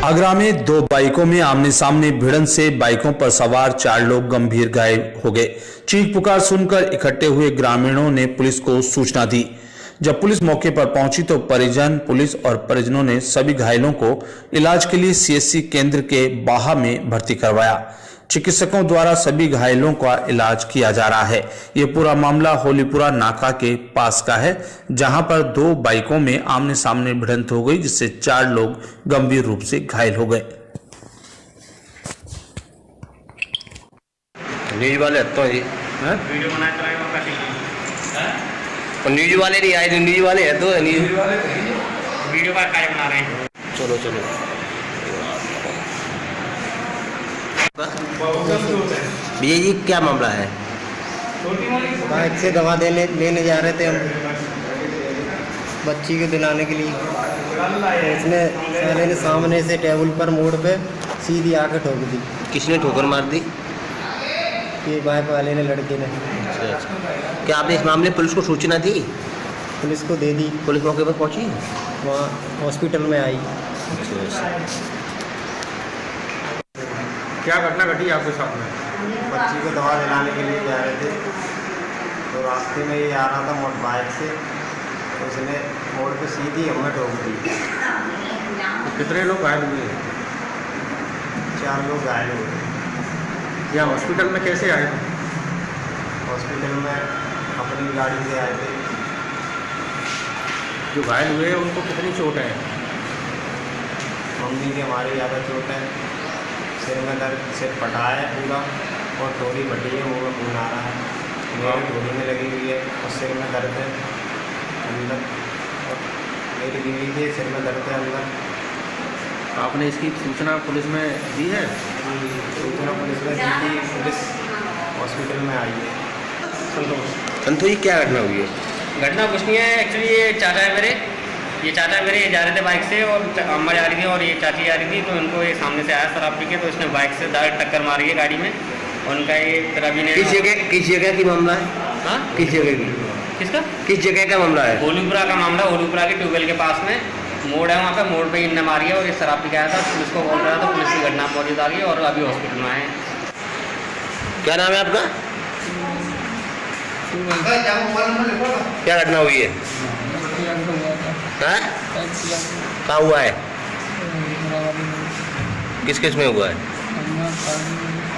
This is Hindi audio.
आगरा में दो बाइकों में आमने सामने भिड़ंत से बाइकों पर सवार 4 लोग गंभीर घायल हो गए। चीख पुकार सुनकर इकट्ठे हुए ग्रामीणों ने पुलिस को सूचना दी। जब पुलिस मौके पर पहुंची तो पुलिस और परिजनों ने सभी घायलों को इलाज के लिए सीएचसी केंद्र के बाहा में भर्ती करवाया। चिकित्सकों द्वारा सभी घायलों का इलाज किया जा रहा है। ये पूरा मामला होलीपुरा नाका के पास का है, जहां पर 2 बाइकों में आमने सामने भिड़ंत हो गई, जिससे 4 लोग गंभीर रूप से घायल हो गए। न्यूज वाले तो वीडियो बनाए तो न्यूज वाले नहीं आए, न्यूज वाले है तो न्यूज वाले वीडियो का कार्य बना रहे हैं। चलो चलो भैया जी क्या मामला है? बाइक से दवा लेने जा रहे थे हम बच्ची को दिलाने के लिए। उसने साले ने सामने से टेबल पर मोड़ पे सीधी आके ठोक दी। किसने ठोकर मार दी? कि बाइक वाले ने, लड़के ने। अच्छा। क्या आपने इस मामले पुलिस को सूचना दी? पुलिस को दे दी। पुलिस मौके पर पहुंची? वहाँ हॉस्पिटल में आई। क्या घटना घटी आपके साथ में? बच्ची को दवा दिलाने के लिए जा रहे थे तो रास्ते में ये आ रहा था मोटर बाइक से, उसने मोड़ पे सीधी हमें ठोक दी। तो कितने लोग घायल हुए? 4 लोग घायल हुए। यहाँ हॉस्पिटल में कैसे आए? हॉस्पिटल में अपनी गाड़ी से आए थे। जो घायल हुए उनको कितनी चोट है? मम्मी के हमारे ज़्यादा चोट है, सिर में दर्द, सिर फटा है पूरा और थोड़ी फटी है, मुँह में खून आ रहा है। मेरी थोड़ी में लगी हुई है और सिर में दर्द है अंदर, और मेरी बीवी के सिर में दर्द है अंदर। आपने इसकी सूचना पुलिस में दी है? सूचना पुलिस में दी थी, पुलिस हॉस्पिटल में आई है। संतोष जी क्या घटना हुई है? घटना कुछ नहीं है, एक्चुअली ये चाचा है मेरे, ये जा रहे थे बाइक से और अम्मा जा रही थी और ये चाची जा रही थी। तो इनको ये सामने से आया शराब पी के, तो इसने बाइक से डायरेक्ट टक्कर मारी है गाड़ी में। और उनका ये रवि ने किस जगह की मामला है? हाँ, किस जगह की? किसका? किस जगह का मामला है? होलीपुरा का मामला। होलीपुरा के ट्यूबवेल के पास में मोड़ है, वहाँ पे मोड़ पे इनने मारी है और ये शराब पी के आया था। पुलिस को बोल रहा था, पुलिस की घटना मौजूद आ गई और अभी हॉस्पिटल में आए हैं। क्या नाम है आपका? क्या घटना हुई है? कहाँ हुआ है? किस किस में हुआ है?